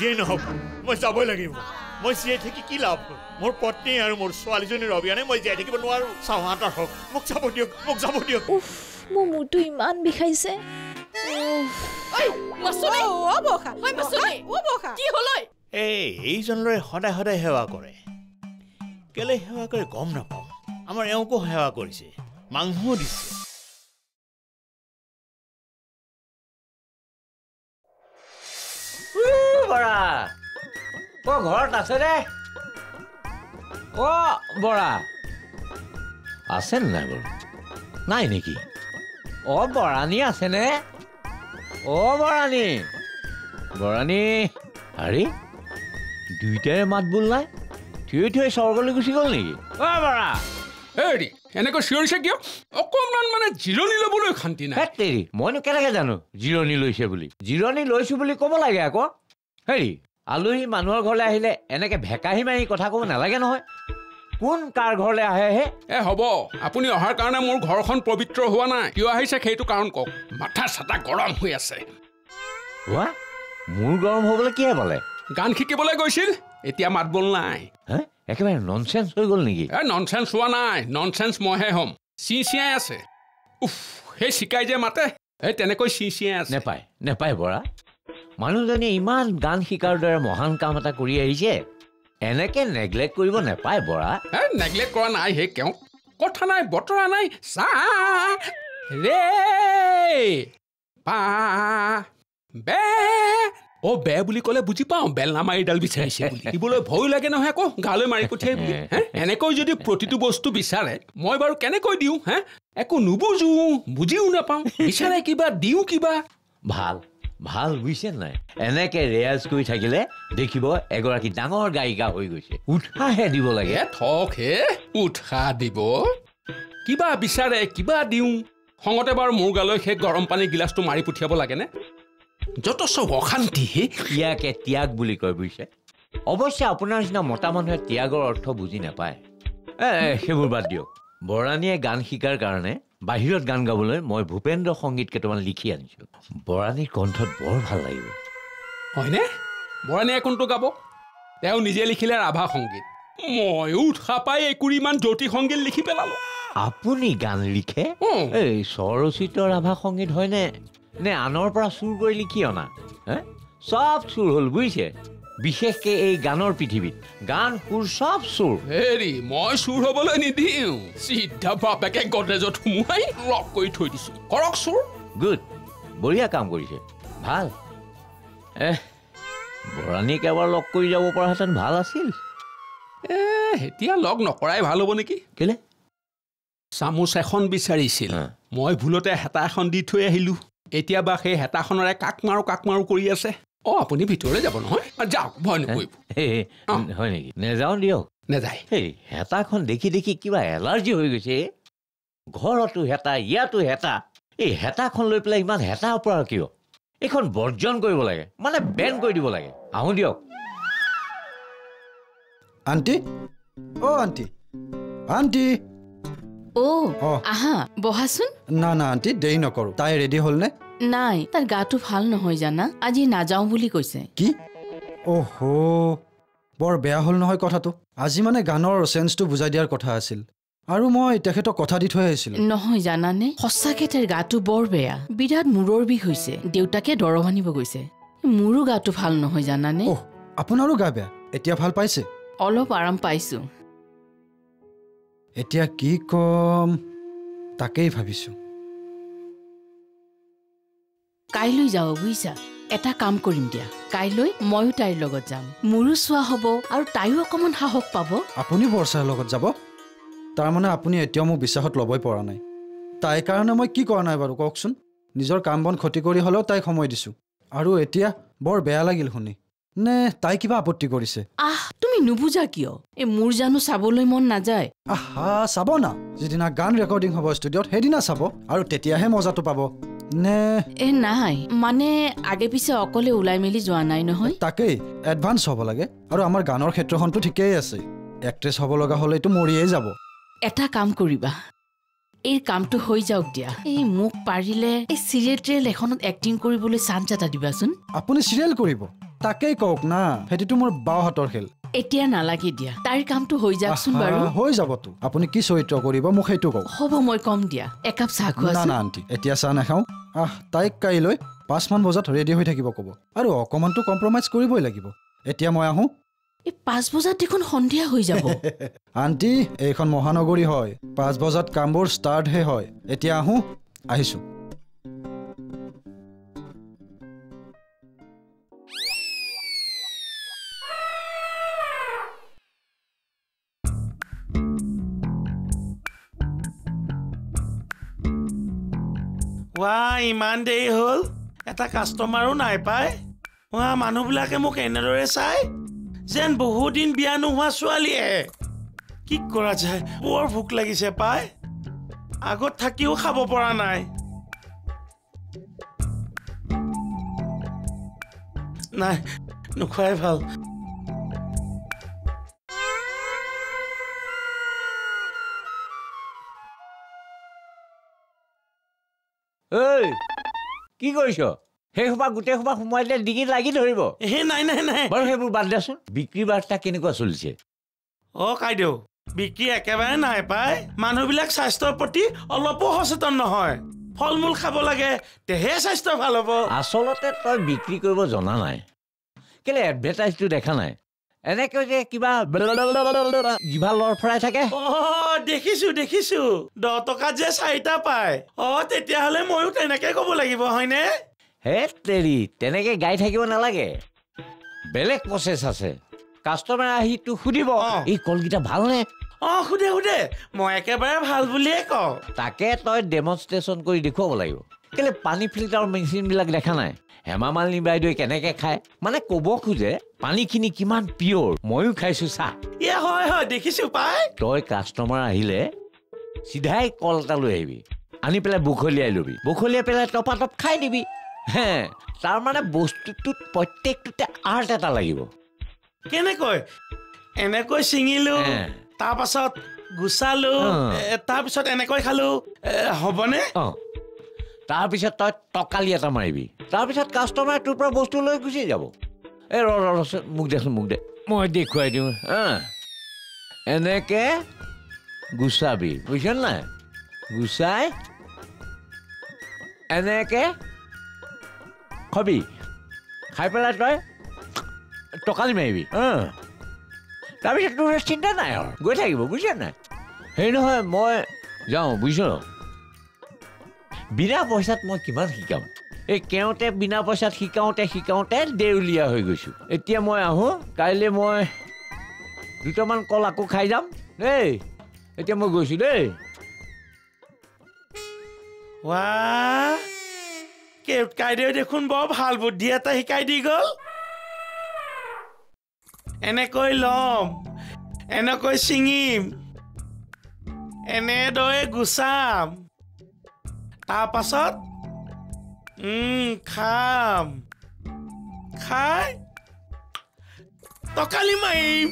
যিয়ে নহওক মই যাবই লাগিব মই জীয়াই থাকি কি লাভ মোৰ পত্নী আৰু মোৰ ছোৱালীজনীৰ অবিহনে মই জীয়াই থাকিব নোৱাৰো চাওঁহাতৰ হওক মোক যাব দিয়ক মোৰ মূৰটো ইমান বিষাইছে এইজনলৈ সদায় সদায় সেৱা কৰে কেলে সেৱা কৰে গম নাপাওঁ আমাৰ এওঁকো সেৱা কৰিছে মাংসও দিছে বৰা ঘৰত আছে ৰে বৰা আছে নাই বাৰু নাই নেকি বৰাণী আছেনে বৰাণী আৰে দুইটাৰে মাত বোল নাই থিয় স্বৰ্গলৈ গুচি গ'ল নেকি বৰা হেৰি এনেকৈ চিঞৰিছে কিয় অকণমান মানে জিৰণি ল'বলৈ শান্তি নাই তেৰি মইনো কেনেকৈ জানো জিৰণি লৈছে বুলি জিৰণি লৈছো বুলি ক'ব লাগে আকৌ হেৰি আলহী মানুহৰ ঘৰলৈ আহিলে এনেকৈ ভেকাহি মাৰি কথা ক'ব নালাগে নহয় কোন কাৰ ঘৰলৈ আহে হ'ব আপুনি অহাৰ কাৰণে মোৰ ঘৰখন পবিত্ৰ হোৱা নাই কিয় আহিছে সেইটো কাৰণ কওক মাথা চাথা গৰম হৈ আছে মোৰ গৰম হ'বলৈ কিহে পালে গান শিকিবলৈ গৈছিল এতিয়া মাত বোল নাই একেবাৰে ননচেন্স হৈ গ'ল নেকি ননচেন্স হোৱা নাই ননচেন্স মইহে হ'ম চিঞাই আছে সেই চিকাই যে মাতে সেই তেনেকৈ চিঞাই আছে নেপায় বৰা মানুহজনে ইমান গান শিকাৰ দৰে মহান কাম এটা কৰি আহিছে এনেকে নেগলেক্ট কৰিব নেপায় বৰা নেগলেক্ট কৰা নাই হে কেও কথা নাই বতৰা নাই চা ৰে পা বে বে বুলি ক'লে বুজি পাওঁ বেলনা মাৰিডাল বিচাৰিছে বুলি দিবলৈ ভয় লাগে নহয় আকৌ গালৈ মাৰি পঠিয়াই বুলি এনেকৈ যদি প্ৰতিটো বস্তু বিচাৰে মই বাৰু কেনেকৈ দিওঁ একো নুবুজো বুজিও নাপাওঁ বিচাৰে কিবা দিওঁ কিবা ভাল বুজিছে নাই এনেকে ৰেয়াজ কৰি থাকিলে দেখিব এগৰাকী ডাঙৰ গায়িকা হৈ গৈছে উৎসাহে দিব লাগে উৎসাহ দিব কিবা বিচাৰে কিবা দিওঁ খঙতে বাৰু মোৰ গালৈ সেই গৰম পানী গিলাচটো মাৰি পঠিয়াব লাগেনে যত চব অশান্তি ইয়াকে ত্যাগ বুলি কয় বুজিছে অৱশ্যে আপোনাৰ নিচিনা মতা মানুহে ত্যাগৰ অৰ্থ বুজি নাপায় সেইবোৰ বাদ দিয়ক বৰাণীয়ে গান শিকাৰ কাৰণে বাহিৰত গান গাবলৈ মই ভূপেন্দ্ৰ সংগীত কেইটামান লিখি আনিছোঁ বৰাণীৰ কণ্ঠত বৰ ভাল লাগিব হয়নে বৰাণীয়ে কোনটো গাব তেওঁ নিজে লিখিলে ৰাভা সংগীত ময়ো উৎসাহ পাই একুৰিমান জ্যোতি সংগীত লিখি পেলালোঁ আপুনি গান লিখে এই স্বৰচিত ৰাভা সংগীত হয়নে নে আনৰ পৰা চুৰ কৰি লিখি অনা চব চুৰ হ'ল বুজিছে বিশেষকৈ এই গানৰ পৃথিৱীত গান সুৰ চব চুৰ হেৰি মই চুৰ হ'বলৈ নিদিওঁ চিধা বাপেকে গডৰেজত সোমোৱাই লক কৰি থৈ দিছোঁ কৰক চুৰ গুড বঢ়িয়া কাম কৰিছে ভাল বৰাণীক এবাৰ লগ কৰি যাব পৰাহেঁতেন ভাল আছিল এতিয়া লগ নকৰাই ভাল হ'ব নেকি কেলে চামুচ এখন বিচাৰিছিল মই ভুলতে হেতা এখন দি থৈ আহিলোঁ এতিয়া বা সেই হেতাখনৰে কাক মাৰো কৰি আছে আপুনি ভিতৰলৈ যাব নহয় যাওক ভয় নকৰিব হয় নেকি নেযাওঁ দিয়ক নেযায় সেই হেতাখন দেখি দেখি কিবা এলাৰ্জি হৈ গৈছে ঘৰতো হেতা ইয়াতো হেতা এই হেতাখন লৈ পেলাই ইমান হেতা পৰা কিয় এইখন বৰ্জন কৰিব লাগে মানে বেন কৰি দিব লাগে আহোঁ দিয়ক আণ্টি আণ্টি আহা বহাচোন না আণ্টি দেৰি নকৰো তাই ৰেডি হ'ল নে নাই তাৰ গাটো ভাল নহয় জানা আজি নাযাওঁ বুলি কৈছে কি বৰ বেয়া হ'ল নহয় কথাটো আজি মানে গানৰ চেন্সটো বুজাই দিয়াৰ কথা আছিল আৰু মই তেখেতক কথা দি থৈ আহিছিলোঁ নহয় জানানে সঁচাকে তাৰ গাটো বৰ বেয়া বিৰাট মূৰৰ বিষ হৈছে দেউতাকে দৰৱ আনিব গৈছে মোৰো গাটো ভাল নহয় জানানে আপোনাৰো গা বেয়া এতিয়া ভাল পাইছে অলপ আৰাম পাইছো এতিয়া কি কম তাকেই ভাবিছোঁ কাইলৈ যাওঁ বুজিছা এটা কাম কৰিম দিয়া কাইলৈ ময়ো তাইৰ লগত যাম মোৰো চোৱা হ'ব আৰু তাইও অকণমান সাহস পাব আপুনি বৰ্ষাৰ লগত যাব তাৰমানে আপুনি এতিয়াও মোক বিশ্বাসত ল'বই পৰা নাই তাইৰ কাৰণে মই কি কৰা নাই বাৰু কওকচোন নিজৰ কাম বন ক্ষতি কৰি হ'লেও তাইক সময় দিছোঁ আৰু এতিয়া বৰ বেয়া লাগিল শুনি নে তাই কিবা আপত্তি কৰিছে তুমি নুবুজা কিয় এই মোৰ জানো চাবলৈ মন নাযায় চাব না যিদিনা গান ৰেকৰ্ডিং হ'ব ষ্টুডিঅ'ত সেইদিনা চাব আৰু তেতিয়াহে মজাটো পাব নে নাই মানে আগে পিছে অকলে ওলাই মেলি যোৱা নাই নহয় তাকেই এডভান্স হ'ব লাগে আৰু আমাৰ গানৰ ক্ষেত্ৰখনটো ঠিকেই আছে এক্ট্ৰেছ হ'ব লগা হ'লেতো মৰিয়েই যাব এটা কাম কৰিবা এই কামটো হৈ যাওক দিয়া এই মোক পাৰিলে এই চিৰিয়েল ট্ৰেল এখনত এক্টিং কৰিবলৈ চান্স এটা দিবাচোন আপুনি চিৰিয়েল কৰিব তাকেই কওক না ভেটিটো মোৰ বাও হাতৰ খেল এতিয়া নালাগে দিয়া তাইৰ কামটো হৈ যাওকচোন বাৰু হৈ যাবতো আপুনি কি চৰিত্ৰ কৰিব মোক সেইটো কওক হ'ব মই কম দিয়া একাপ চাহ না খোৱা না আণ্টি এতিয়া চাহ নাখাওঁ তাইক কাইলৈ 5মান বজাত ৰেডি হৈ থাকিব ক'ব আৰু অকণমানতো কম্প্ৰমাইজ কৰিবই লাগিব এতিয়া মই আহোঁ এই 5 বজাত দেখোন সন্ধিয়া হৈ যাব আণ্টি এইখন মহানগৰী হয় 5 বজাত কামবোৰ ষ্টাৰ্টহে হয় এতিয়া আহোঁ আহিছোঁ ইমান দেৰি হ'ল এটা কাষ্টমাৰো নাই পাই মানুহবিলাকে মোক এনেদৰে চাই যেন বহুত দিন বিয়া নোহোৱা ছোৱালীয়ে কি কৰা যায় বৰ ভোক লাগিছে পাই আগত থাকিও খাব পৰা নাই নাই নোখোৱাই ভাল ঐ কি কৰিছ সেই সোপা গোটেই সোপা সোমাই দিলে ডিঙিত লাগি ধৰিব নাই নাই নাই বাৰু সেইবোৰ বাদ দেচোন বিক্ৰী বাৰ্তা কেনেকুৱা চলিছে কাইদেউ বিক্ৰী একেবাৰে নাই পাই মানুহবিলাক স্বাস্থ্যৰ প্ৰতি অলপো সচেতন নহয় ফল মূল খাব লাগে তেহে স্বাস্থ্য ভাল হ'ব আচলতে তই বিক্ৰী কৰিব জনা নাই কেলে এডভাৰটাইজটো দেখা নাই এনেকৈ যে কিবা জিভা লৰফৰাই থাকে দেখিছো 10 টকাত যে 4টা পায় তেতিয়াহ'লে ময়ো তেনেকে ক'ব লাগিব হয়নে হে তেৰি তেনেকে গাই থাকিব নালাগে বেলেগ প্ৰচেছ আছে কাষ্টমাৰ আহি তোক সুধিব এই কলকেইটা ভালনে সুধে মই একেবাৰে ভাল বুলিয়ে কওঁ তাকে তই ডেমনষ্ট্ৰেশ্যন কৰি দেখুৱাব লাগিব কেলে পানী ফিল্টাৰ মেচিনবিলাক দেখা নাই হেমা মালিনী বাইদেৱে কেনেকে খায় মানে ক'ব খোজে পানীখিনি কিমান পিয়ৰ ময়ো খাইছো চাহ হয় দেখিছো পাই তই কাষ্টমাৰ আহিলে চিধাই কল এটা লৈ আহিবি আনি পেলাই বুখলিয়াই ল'বি বুখলিয়াই পেলাই টপাটপ খাই দিবি হে তাৰমানে বস্তুটোত প্ৰত্যেকটোতে আৰ্ট এটা লাগিব কেনেকৈ এনেকৈ ছিঙিলো তাৰপাছত গুচালো তাৰপিছত এনেকৈ খালো হ'বনে তাৰপিছত তই টকালি এটা মাৰিবি তাৰপিছত কাষ্টমাৰে তোৰ পৰা বস্তু লৈ গুচি যাব এই মোক দেচোন মোক দে মই দেখুৱাই দিওঁ এনেকে গুচাবি বুজিছ নাই গুচাই এনেকে খাবি খাই পেলাই তই টকালি মাৰিবি তাৰপিছত তোৰ চিন্তা নাই আৰু গৈ থাকিব বুজিছ নাই সেই নহয় মই যাওঁ বুজিছ বিনা পইচাত মই কিমান শিকাম এই কেওঁতে বিনা পইচাত শিকাওঁতে দেউলীয়া হৈ গৈছোঁ এতিয়া মই আহোঁ কাইলৈ মই 2টামান কল আকৌ খাই যাম দেই এতিয়া মই গৈছোঁ দেই কাইদেউ দেখোন বৰ ভাল বুদ্ধি এটা শিকাই দি গ'ল এনেকৈ ল'ম এনেকৈ ছিঙিম এনেদৰে গুচাম তাৰপাছত খাম খাই টকালি মাৰিম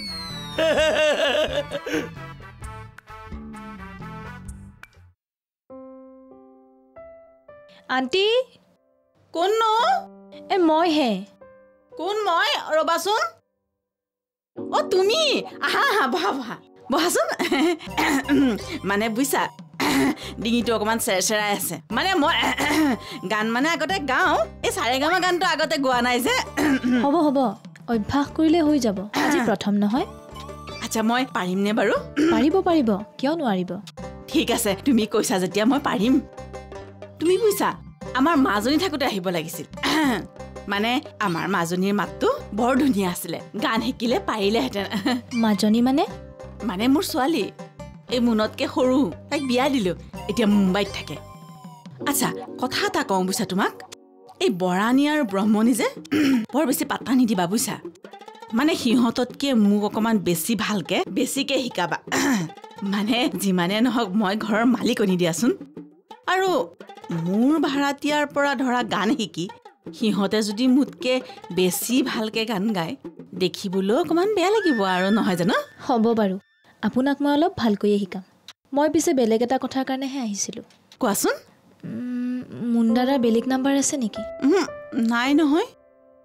আণ্টি কোন মইহে কোন মই ৰবাচোন তুমি আহা বহাচোন মানে বুজিছা ডিঙিটো অকণমান চেৰচেৰাই আছে মানে মই গান মানে আগতে গাওঁ এই সাৰেগামা গানটো আগতে গোৱা নাই যে হ'ব অভ্যাস কৰিলে হৈ যাব আজি প্ৰথম নহয় আচ্ছা মই পাৰিমনে বাৰু পাৰিব কিয় নোৱাৰিব ঠিক আছে তুমি কৈছা যেতিয়া মই পাৰিম তুমি বুজিছা আমাৰ মাজনী থাকোঁতে আহিব লাগিছিল মানে আমাৰ মাজনীৰ মাতটো বৰ ধুনীয়া আছিলে গান শিকিলে পাৰিলেহেঁতেন মাজনী মানে মোৰ ছোৱালী এই মোনতকৈ সৰু তাইক বিয়া দিলোঁ এতিয়া মুম্বাইত থাকে আচ্ছা কথা এটা কওঁ বুজিছা তোমাক এই বৰাণী আৰু ব্ৰহ্মণী যে বৰ বেছি পাত্তা নিদিবা বুজিছা মানে সিহঁততকৈ মোক অকণমান বেছি ভালকৈ বেছিকৈ শিকাবা মানে যিমানে নহওক মই ঘৰৰ মালিকনী দিয়াচোন আৰু মোৰ ভাড়াতীয়াৰ পৰা ধৰা গান শিকি সিহঁতে যদি মোতকৈ বেছি ভালকৈ গান গায় দেখিবলৈও অকণমান বেয়া লাগিব আৰু নহয় জানো হ'ব বাৰু আপোনাক মই অলপ ভালকৈয়ে শিকাম মই পিছে বেলেগ এটা কথাৰ কাৰণেহে আহিছিলোঁ কোৱাচোন মুণ্ডাৰাৰ বেলেগ নাম্বাৰ আছে নেকি নাই নহয়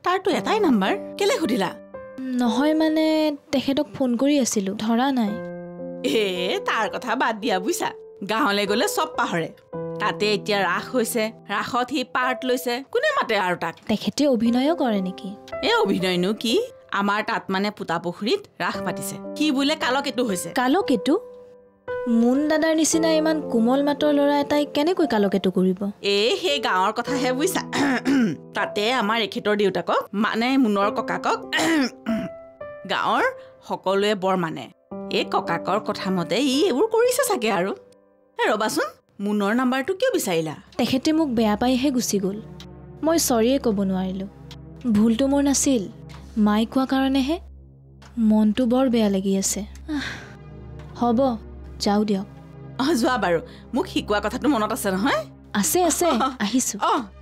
তাৰতো এটাই নাম্বাৰ, কেলে সুধিলা? নহয় মানে তেখেতক ফোন কৰি আছিলোঁ, ধৰা নাই। তাৰ কথা বাদ দিয়া বুইছা, গাঁৱলৈ গ'লে চব পাহৰে। তাতে এতিয়া ৰাস হৈছে, ৰাসত সি পাৰ্ট লৈছে, কোনে মাতে আৰু তাক? তেখেতে অভিনয়ো কৰে নেকি? অভিনয়নো কি, আমাৰ তাত মানে পোতা পুখুৰীত ৰাস পাতিছে, কি বোলে কালকেতু হৈছে। কালকেতু? মুন দাদাৰ নিচিনা ইমান কোমল মাতৰ ল'ৰা এটাই কেনেকৈ কালকেতু কৰিব? সেই গাঁৱৰ কথাহে বুইছা। তাতে আমাৰ এখেতৰ দেউতাকক মানে মুনৰ ককাকক গাঁৱৰ সকলোৱে বৰ মানে। এই ককাকৰ কথা মতে ই এইবোৰ কৰিছে চাগে আৰু। ৰবাচোন, মুনৰ নাম্বাৰটো কিয় বিচাৰিলা? তেখেতে মোক বেয়া পাইহে গুচি গ'ল। মই চৰিয়ে ক'ব নোৱাৰিলোঁ। ভুলটো মোৰ নাছিল, মাই কোৱা কাৰণেহে। মনটো বৰ বেয়া লাগি আছে। হ'ব, যাওঁ দিয়ক। যোৱা বাৰু, মোক শিকোৱা কথাটো মনত আছে নহয়? আছে আছে, আহিছোঁ।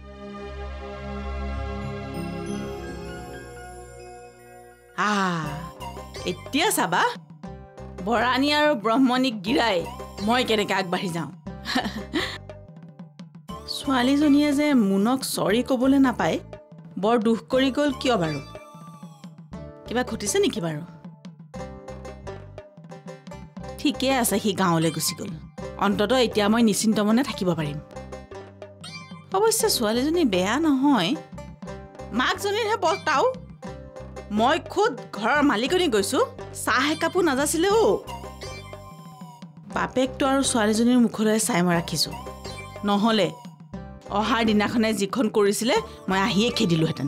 এতিয়া চাবা, বৰাণী আৰু ব্ৰহ্মণীক গিৰাই মই কেনেকৈ আগবাঢ়ি যাওঁ। ছোৱালীজনীয়ে যে মুনক চৰি ক'বলৈ নাপায়, বৰ দুখ কৰি গ'ল কিয় বাৰু? কিবা ঘটিছে নেকি বাৰু? ঠিকে আছে, সি গাঁৱলৈ গুচি গ'ল। অন্ততঃ এতিয়া মই নিশ্চিন্ত মনে থাকিব পাৰিম। অৱশ্যে ছোৱালীজনী বেয়া নহয়, মাকজনীৰহে বৰ্তাও। মই খুদ ঘৰৰ মালিকনী গৈছোঁ, চাহ একাপো নাযাছিলে। বাপেকটো আৰু ছোৱালীজনীৰ মুখলৈ চাই মই ৰাখিছোঁ, নহ'লে অহাৰ দিনাখনে যিখন কৰিছিলে মই আহিয়ে খেদিলোহেঁতেন।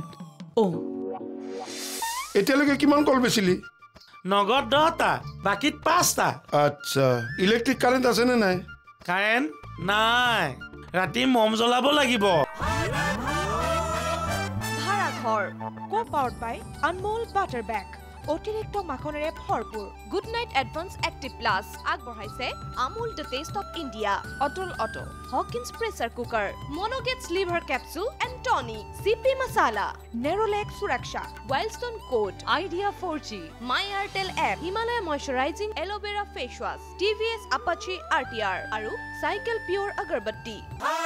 এতিয়ালৈকে কিমান কল বেচিলি? নগদ 10টা, বাকীত 5টা। আচ্ছা, ইলেক্ট্ৰিক কাৰেণ্ট আছে নে নাই? কাৰেণ্ট নাই, ৰাতি মম জ্বলাব লাগিব। ভাড়াঘৰ কো-পাৱাৰ্ড বাই আনমোল বাটাৰ বেগ, অতিৰিক্ত মাখনেৰে ভৰপূৰ। Good Knight advance active plus আগবঢ়াইছে Amul the taste of India, Atul auto, Hawkins pressure cooker, মনোগেটছ liver capsule and tonic, CP masala, Nerolac Suraksha, Wildstone code, Idea 4G, my Airtel app, Himalaya moisturising aloe vera face wash, TVS Apache RTR আৰু cycle pure agarbatti.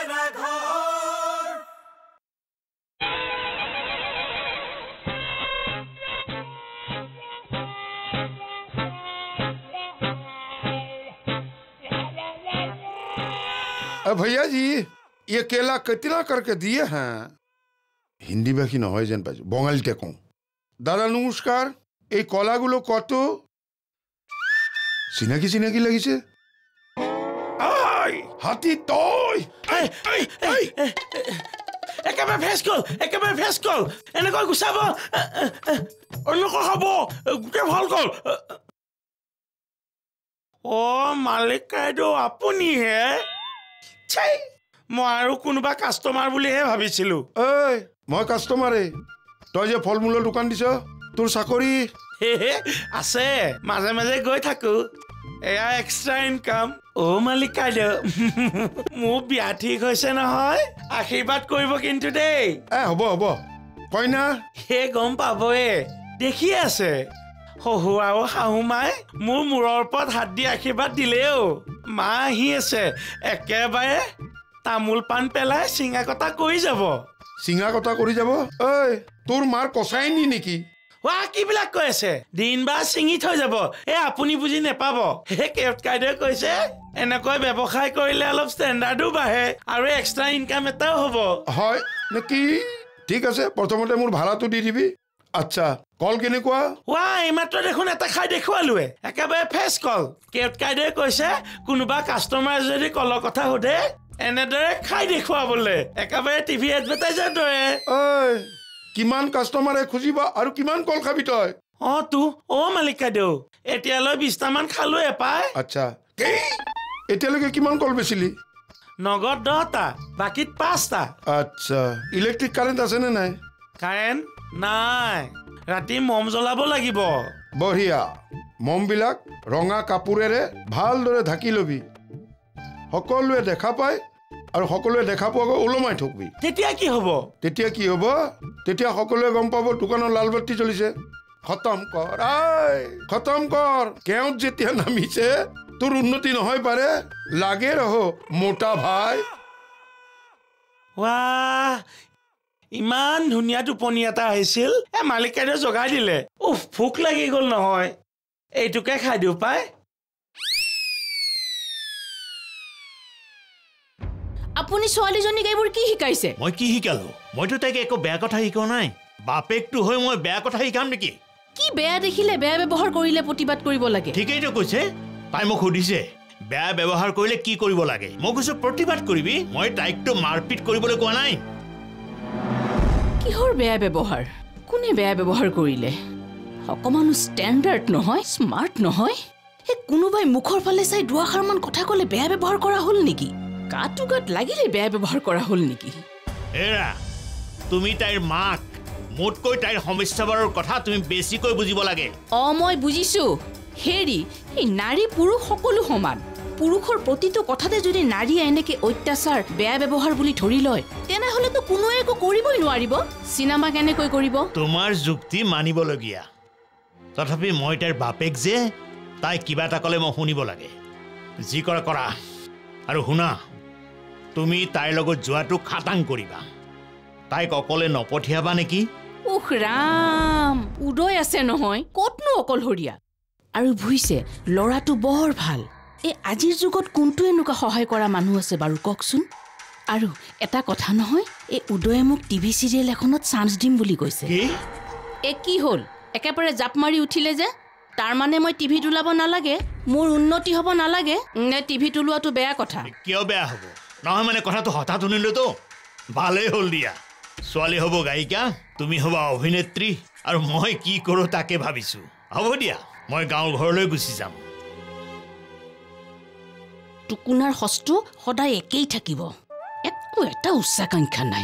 भैया जी, ये केला कितना करके दिए हैं? हिंदी भाषी নহয় যেন পাইছো, বঙালীতে কওঁ। দাদা নমস্কার, এই কলাগুলো কত? চিনাকি চিনাকি লাগিছে। হাতী তই একেবাৰে ভেজ কল, এনেকৈ গুচাব, এনেকৈ খাব, গোটেই ভাল কল। মালিক কাইদেউ আপুনিহে? মই আৰু কোনোবা কাষ্টমাৰ বুলিহে ভাবিছিলো। মই কাষ্টমাৰে। তই যে ফল মূলৰ দোকান দিছ, তোৰ চাকৰি আছে, মাজে মাজে গৈ থাকো, এয়া এক্সট্ৰা ইনকাম। মালিক কাইদেউ, মোৰ বিয়া ঠিক হৈছে নহয়, আশীৰ্বাদ কৰিব কিন্তু দেই। হ'ব হ'ব, কইনা সেই গম পাবয়ে, দেখি আছে। শহু আৰু শাহু মাই মোৰ মূৰৰ ওপৰত হাত দি আশীৰ্বাদ দিলেও, মা আহি আছে, একেবাৰে তামোল পাণ পেলাই চিঙা কটা কৰি যাব। চিঙা কটা কৰি যাব? তোৰ মাৰ কচাই নি নেকি? কি বিলাক কৈ আছে? দিন বাৰ চিঙি থৈ যাব, আপুনি বুজি নেপাব। কেপ্ট কাইদেৱে কৈছে এনেকৈ ব্যৱসায় কৰিলে অলপ ষ্টেণ্ডাৰ্ডো বাঢ়ে আৰু এক্সট্ৰা ইনকাম এটাও হ'ব। হয় নেকি? ঠিক আছে, প্ৰথমতে মোৰ ভাড়াটো দি দিবি। আচ্ছা, কল কেনেকুৱা? এইমাত্ৰ দেখোন এটা খাই দেখুৱালোৱে, একেবাৰে ফ্ৰেছ কল। কেপ্ট কাইদেৱে কৈছে কোনোবা কাষ্টমাৰ যদি কলৰ কথা সোধে এনেদৰে খাই দেখুৱাবলে, একেবাৰে টিভি এডভাৰটাইজাৰ দৰে। কিমান কাষ্টমাৰে খুজিব আৰু কিমান কল খাবি তই? মালিক কাইদেউ, এতিয়ালৈ 20টামান খালোৱে পাই। আচ্ছা, এতিয়ালৈকে কিমান কল বেচিলি? নগদ 10টা, বাকীত 5টা। আচ্ছা, ইলেক্ট্ৰিক কাৰেণ্ট আছে নে নাই? কাৰেণ্ট নাই, ৰাতি মম জ্বলাব লাগিব। বঢ়িয়া, মমবিলাক ৰঙা কাপোৰেৰে ভালদৰে ঢাকি লবি, সকলোৱে দেখা পায় আৰু সকলোৱে দেখা পোৱাকৈ ওলমাই থকবি। তেতিয়া কি হ'ব? তেতিয়া সকলোৱে গম পাব দোকানৰ লাল বাতি জ্বলিছে। খতম কৰ। কেওঁত যেতিয়া নামিছে তোৰ উন্নতি নহয় পাৰে, লাগে ৰহ মোটা ভাই। ইমান ধুনীয়া টোপনি এটা আহিছিল মালিকে জগাই দিলে উফ ভোক লাগি গ'ল নহয় এইটোকে খাই দিওঁ পাই আপুনি ছোৱালীজনীক এইবোৰ কি শিকাইছে মই কি শিকালো মইতো তাইক একো বেয়া কথা শিকোৱা নাই বাপেকটো হৈ মই বেয়া কথা শিকাম নেকি কি বেয়া দেখিলে বেয়া ব্যৱহাৰ কৰিলে প্ৰতিবাদ কৰিব লাগে ঠিকেইতো কৈছে তাই মোক সুধিছে বেয়া ব্যৱহাৰ কৰিলে কি কৰিব লাগে মই কৈছো প্ৰতিবাদ কৰিবি মই তাইকতো মাৰপিট কৰিবলৈ কোৱা নাই কিহৰ বেয়া ব্যৱহাৰ কোনে বেয়া ব্যৱহাৰ কৰিলে অকমানো ষ্টেণ্ডাৰ্ড নহয় স্মাৰ্ট নহয় এই কোনোবাই মুখৰ ফালে চাই দুআষাৰমান কথা ক'লে বেয়া ব্যৱহাৰ কৰা হ'ল নেকি গাটো গাত লাগিলে বেয়া ব্যৱহাৰ কৰা হ'ল নেকি এৰা তুমি তাইৰ মাক মোতকৈ তাইৰ সমস্যাবোৰৰ কথা তুমি বেছিকৈ বুজিব লাগে মই বুজিছো হেৰি এই নাৰী পুৰুষ সকলো সমান পুৰুষৰ প্ৰতিটো কথাতে যদি নাৰীয়ে এনেকে অত্যাচাৰ বেয়া ব্যৱহাৰ বুলি ধৰি লয় তেনেহ'লেতো কোনোৱে একো কৰিবই নোৱাৰিব চিনেমা কেনেকৈ কৰিব তোমাৰ যুক্তি মানিবলগীয়া তথাপি মই তাইৰ বাপেক যে তাই কিবা এটা ক'লে মই শুনিব লাগে যি কৰা কৰা আৰু শুনা তুমি তাইৰ লগত যোৱাটো খাটাং কৰিবা তাইক অকলে নপঠিয়াবা নেকি উখ ৰাম উদয় আছে নহয় ক'তনো অকলশৰীয়া আৰু বুজিছে ল'ৰাটো বৰ ভাল এই আজিৰ যুগত কোনটো এনেকুৱা সহায় কৰা মানুহ আছে বাৰু কওকচোন আৰু এটা কথা নহয় এই উদয়ে মোক টিভি চিৰিয়েল এখনত চান্স দিম বুলি কৈছে কি হ'ল একেবাৰে জাপ মাৰি উঠিলে যে তাৰ মানে মই টিভিত ওলাব নালাগে মোৰ উন্নতি হ'ব নালাগে নে টিভিত ওলোৱাটো বেয়া কথা কিয় বেয়া হ'ব নহয় মানে কথাটো হঠাৎ শুনিলোতো ভালেই হ'ল দিয়া ছোৱালী হ'ব গায়িকা তুমি হ'বা অভিনেত্ৰী আৰু মই কি কৰোঁ তাকে ভাবিছোঁ হ'ব দিয়া মই গাঁৱৰ ঘৰলৈ গুচি যাম টুকুনাৰ হস্তু সদায় একেই থাকিব একো এটা উচ্চাকাংক্ষা নাই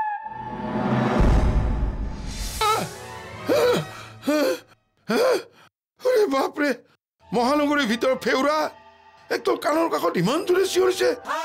বাপৰে মহানগৰীৰ ভিতৰত ফেউৰা একদম কাণৰ কাষত ইমান দূৰে চিঞৰিছে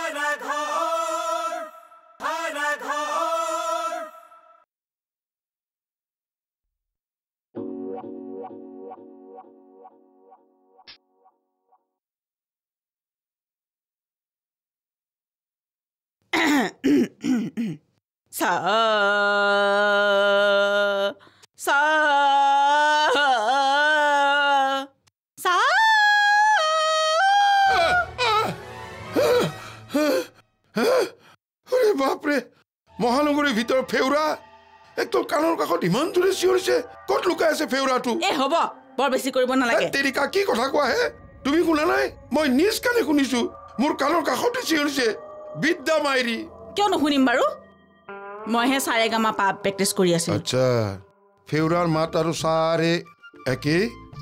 বাপৰে মহানগৰীৰ ভিতৰত ফেউৰা একদম কাণৰ কাষত ইমান দূৰে চিঞৰিছে ক'ত লুকাই আছে ফেউৰাটো হ'ব বৰ বেছি কৰিব নালাগে তেৰিকা কি কথা কোৱা হে তুমি শুনা নাই মই নিজ কাণে শুনিছো মোৰ কাণৰ কাষতে চিঞৰিছে বিদ্যা মাইৰী কিয় নুশুনিম বাৰু মইহে চাৰে গামা পা প্ৰেক্টিচ কৰি আছো আচ্ছা ফেউৰাৰ মাত আৰু চাৰে একেই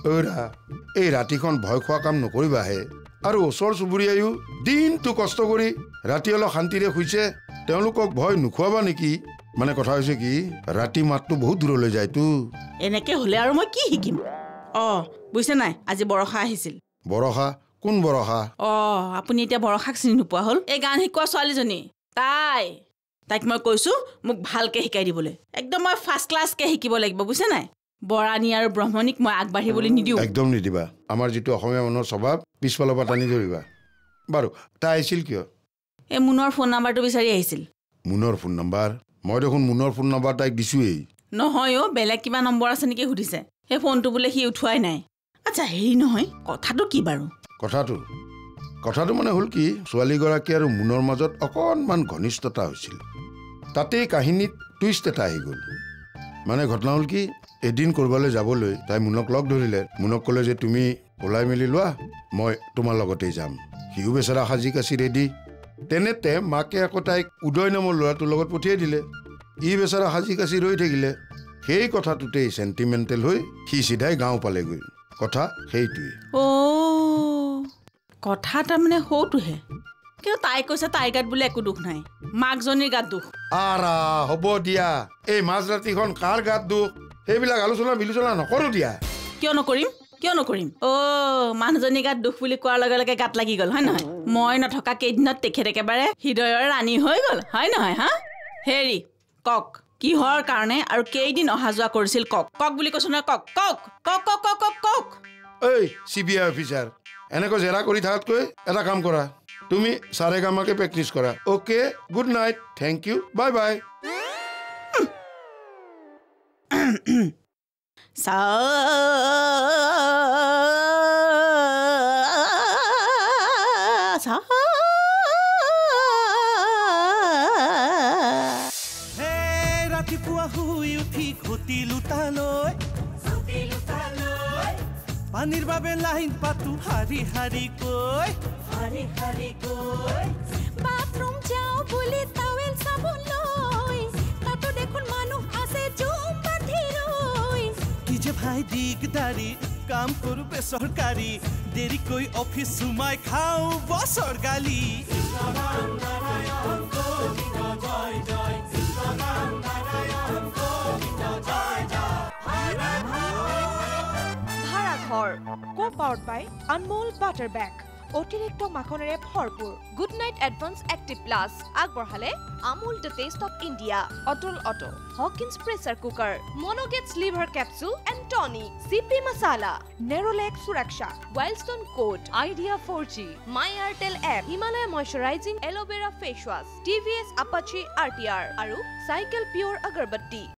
এই ৰাতিখন ভয় খোৱা কাম নকৰিবাহে আৰু ওচৰ চুবুৰীয়ায়ো দিনটো কষ্ট কৰি ৰাতি অলপ শান্তিৰে শুইছে তেওঁলোকক ভয় নোখোৱাবা নেকি মানে কথা হৈছে কি ৰাতি মাতটো বহুত দূৰলৈ যায়তো এনেকে হ'লে আৰু মই কি শিকিম বুজিছে নাই আজি বৰষা আহিছিল বৰষা কোন বৰষা আপুনি এতিয়া বৰষাক চিনি নোপোৱা হ'ল এই গান শিকোৱা ছোৱালীজনী তাইক মই কৈছো মোক ভালকে শিকাই দিবলৈ একদম মই ফাৰ্ষ্ট ক্লাছকে শিকিব লাগিব বুজিছে নাই বৰাণী আৰু ব্ৰহ্মণীক মই আগবাঢ়িবলৈ নিদিওঁ একদম নিদিবা আমাৰ যিটো অসমীয়া মানুহৰ স্বভাৱ পিছফালৰ পৰা টানি ধৰিবা বাৰু তাই আহিছিল কিয় এই মুনৰ ফোন নাম্বাৰটো বিচাৰি আহিছিল মুনৰ ফোন নাম্বাৰ মই দেখোন মুনৰ ফোন নাম্বাৰ তাইক দিছোৱেই নহয় বেলেগ কিবা নম্বৰ আছে নেকি সুধিছে সেই ফোনটো বোলে সি উঠোৱাই নাই আচ্ছা হেৰি নহয় কথাটো কি বাৰু কথাটো মানে হ'ল কি ছোৱালীগৰাকী আৰু মুনৰ মাজত অকণমান ঘনিষ্ঠতা হৈছিল তাতেই কাহিনীত টুইষ্ট এটা আহি গ'ল মানে ঘটনা হ'ল কি এদিন ক'ৰবালৈ যাবলৈ তাই মুনক লগ ধৰিলে মুনক ক'লে যে তুমি ওলাই মেলি লোৱা মই তোমাৰ লগতেই যাম সিও বেচেৰা সাজি কাচি ৰেডি তেনেতে মাকে আকৌ তাইক উদয় নামৰ ল'ৰাটোৰ লগত পঠিয়াই দিলে ই বেচেৰা সাজি কাচি ৰৈ থাকিলে সেই কথাটোতেই চেণ্টিমেণ্টেল হৈ সি চিধাই গাঁও পালেগৈ কথা সেইটোৱে কথা তাৰমানে সৌটোহে কিন্তু তাই কৈছে তাইৰ গাত বোলে একো দুখ নাই মাকজনীৰ গাত দুখ হ'ব দিয়া এই মাজ ৰাতিখন কাৰ গাত দুখ সেইবিলাক আলোচনা বিলোচনা নকৰো দিয়া কিয় নকৰিম মানুহজনীৰ গাত দুখ বুলি কোৱাৰ লগে লগে গাত লাগি গ'ল হয় নহয় মই নথকা কেইদিনত তেখেত একেবাৰে হৃদয়ৰ ৰাণী হৈ গ'ল হয় নহয় হেৰি কওক কিহৰ কাৰণে আৰু কেইদিন অহা যোৱা কৰিছিল কওক বুলি কৈছো নহয় কওক এই CBI অফিচাৰ এনেকৈ জেৰা কৰি থকাতকৈ এটা কাম কৰা তুমি চাৰে গামাকে প্ৰেক্টিচ কৰা okay good night thank you bye চা ৰাতিপুৱা শুই উঠি ঘটি লুটালৈ পানীৰ বাবে লাইন পাতো হাৰি হাৰি কৈ বাথৰুম যাওঁ বুলি টাৱেল চাবলৈ তাতো দেখোন মানুহ আছে জুম বান্ধি ৰৈ কি যে ভাই দিগদাৰি কাম কৰো বেচৰকাৰী দেৰিকৈ অফিচ সোমাই খাওঁ বছৰ গালি ভাড়াঘৰ co powered by Anmol butter bag অতিৰিক্ত মাখনেৰে ভৰপূৰ Good Knight advance active plus আগবঢ়ালে Amul the taste of India Atul auto Hawkins pressure cooker মনোগেটছ liver capsule and tonic CP masala Nerolac Suraksha Wildstone code Idea 4G my Airtel app Himalaya moisturising aloe vera face wash TVS Apache RTR আৰু cycle pure agarbatti